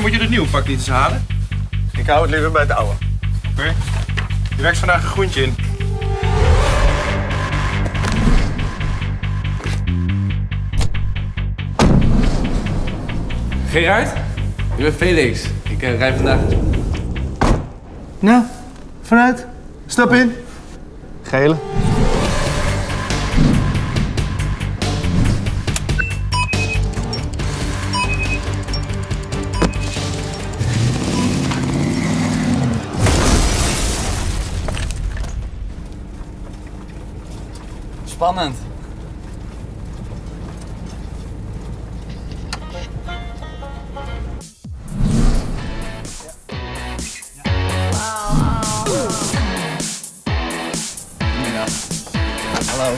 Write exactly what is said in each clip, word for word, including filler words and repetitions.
moet je het nieuwe pak niet eens halen? Ik hou het liever bij het oude. Oké. Okay. Je werkt vandaag een groentje in. Gerard, ik ben Felix. Ik uh, rij vandaag... Nou, vanuit. Stap in. Gele. Spannend. Hallo.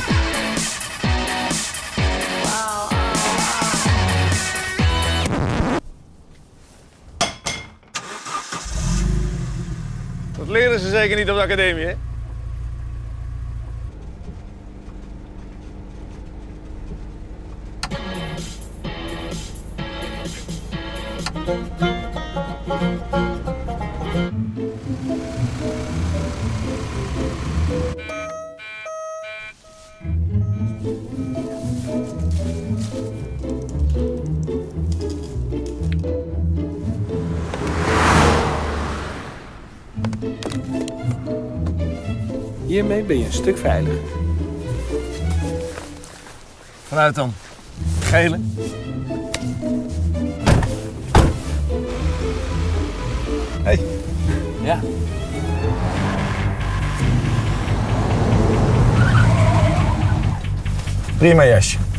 Dat leren ze zeker niet op de academie, hè? Hiermee ben je een stuk veiliger. Vanuit dan. Gele. Hey. Ja. Prima jasje.